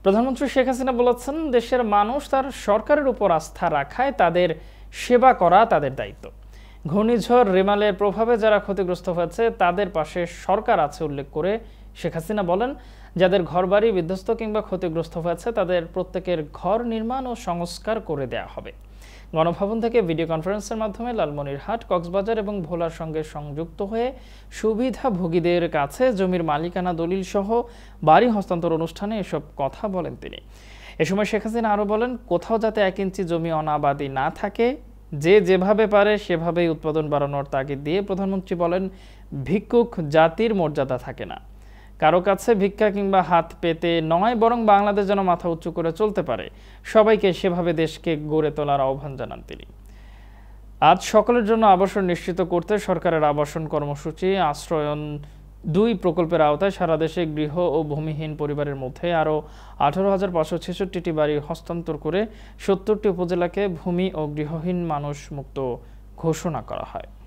প্রধানমন্ত্রী শেখ হাসিনা বলেছেন, দেশের মানুষ তার সরকারের উপর আস্থা রাখায় তাদের সেবা করা তাদের দায়িত্ব। ঘূর্ণিঝড় রেমালের প্রভাবে যারা ক্ষতিগ্রস্ত হয়েছে তাদের পাশে সরকার আছে উল্লেখ করে শেখ হাসিনা বলেন, যাদের ঘরবাড়ি বিধ্বস্ত কিংবা ক্ষতিগ্রস্ত হয়েছে তাদের প্রত্যেকের ঘর নির্মাণ ও সংস্কার করে দেয়া হবে। গণভবন থেকে ভিডিও কনফারেন্সের মাধ্যমে লালমনিরহাট, কক্সবাজার এবং ভোলার সঙ্গে সংযুক্ত হয়ে সুবিধাভোগীদের কাছে জমির মালিকানা দলিল সহ বাড়ি হস্তান্তর অনুষ্ঠানে এসব কথা বলেন তিনি। এ সময় শেখ হাসিনা আরও বলেন, কোথাও যাতে 1 ইঞ্চি জমি অনাবাদি না থাকে, যে যেভাবে পারে সেভাবেই উৎপাদন বাড়ানোর তাগিদ দিয়ে প্রধানমন্ত্রী বলেন, ভিক্ষুক জাতির মর্যাদা থাকে না, কারো কাছে ভিক্ষা কিংবা হাত পেতে নয়, বরং বাংলাদেশ যেন মাথা উঁচু করে চলতে পারে, সবাইকে সেভাবে দেশকে গড়ে তোলার আহ্বান জানান তিনি। আজ সকলের জন্য আবাসন নিশ্চিত করতে সরকারের আবাসন কর্মসূচি আশ্রয়ন 2 প্রকল্পের আওতায় সারা দেশে গৃহ ও ভূমিহীন পরিবারের মধ্যে আরও 18,566টি বাড়ি হস্তান্তর করে 70টি উপজেলাকে ভূমি ও গৃহহীন মানুষ মুক্ত ঘোষণা করা হয়।